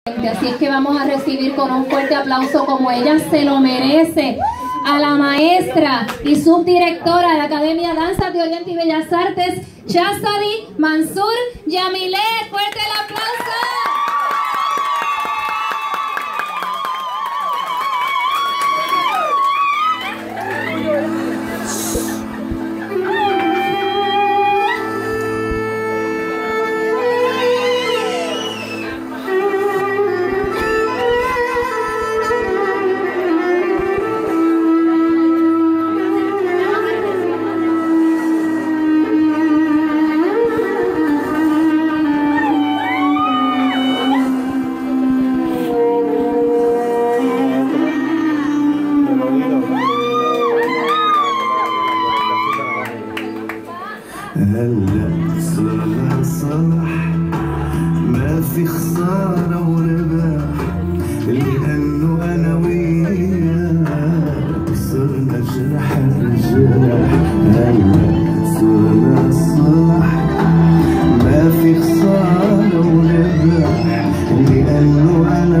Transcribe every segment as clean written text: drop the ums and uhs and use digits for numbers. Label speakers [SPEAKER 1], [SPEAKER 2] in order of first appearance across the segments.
[SPEAKER 1] Así es que vamos a recibir con un fuerte aplauso, como ella se lo merece, a la maestra y subdirectora de la Academia Danzas de Oriente y Bellas Artes, Chastity Mansur Yamilet. ¡Fuerte el aplauso!
[SPEAKER 2] هلا صرنا صلح، ما في خسارة وربح، لأنه أنا وياك صرنا جرح الجرح. هلا صرنا صلح، ما في خسارة وربح، لأنه أنا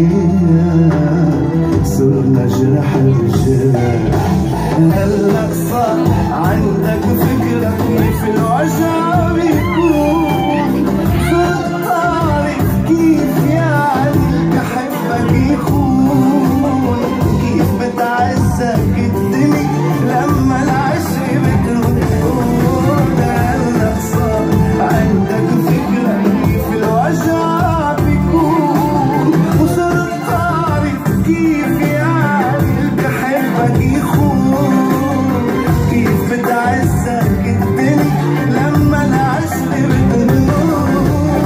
[SPEAKER 2] وياك صرنا جرح الجرح. هلا صار عندك فكرة كيف الوجع بيكون، صرت تعرف كيف يعني بحبك يخون، كيف بتعزك الدنيا لما العشق بتهون. هلا صار عندك فكرة كيف الوجع بيكون، وصرت تعرف كيف يعني بحبك يخون، كيف بتعزك الدنيا لما العشق بتهون.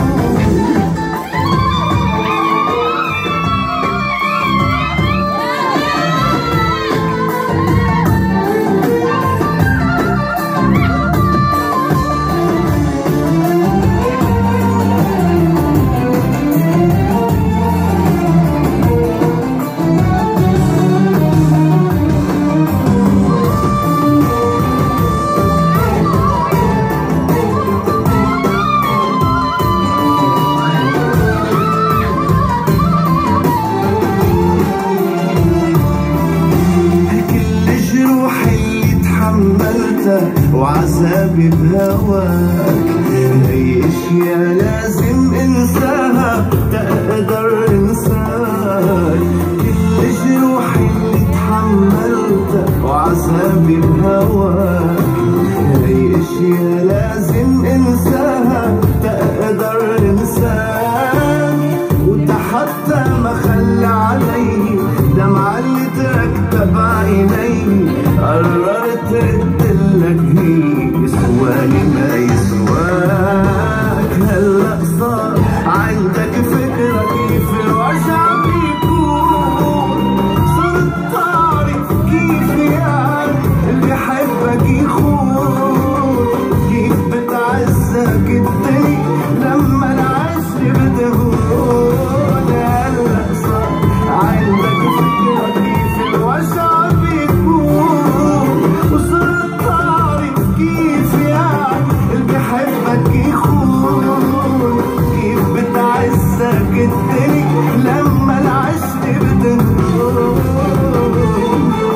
[SPEAKER 2] وعذابي بهواك هي اشياء لازم انساها تقدر انساك. كل جروحي اللي تحملتها وعذابي بهواك هي اشياء لازم انساها تقدر انساك. وانت حتى ما خلى علي دمعة اللي تركتها بعيني، قررت ردلك هي يسواني ما يسواك. هلا صار عندك فكرة كيف الوجع بيكون، صرت تعرف كيف يعني اللي بحبك يخون، كيف بتعزك الدنيا لما العشق بتهون. هلا صار عندك فكرة كيف الوجع بيكون، وصرت تعرف كيف يعني اللي بحبك يخون، كيف بتعزك الدنيا لما العشق بتهون.